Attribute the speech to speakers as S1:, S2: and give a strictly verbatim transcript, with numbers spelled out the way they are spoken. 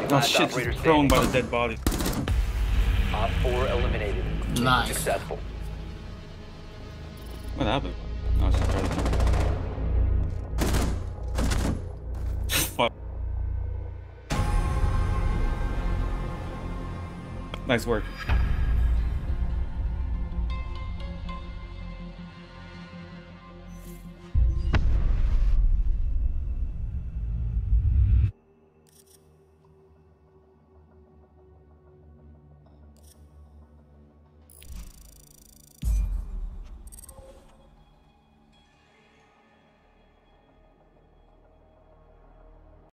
S1: Oh shit, he's prone by the dead body.
S2: Op four eliminated.
S3: Nice.
S2: Successful.
S1: What happened? Oh, it's just Fuck. Nice work.